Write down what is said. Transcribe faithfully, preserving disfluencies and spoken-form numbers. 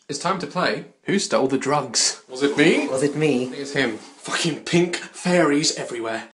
It's time to play. Who stole the drugs? Was it me? Was it me? I think it's him. Fucking pink fairies everywhere.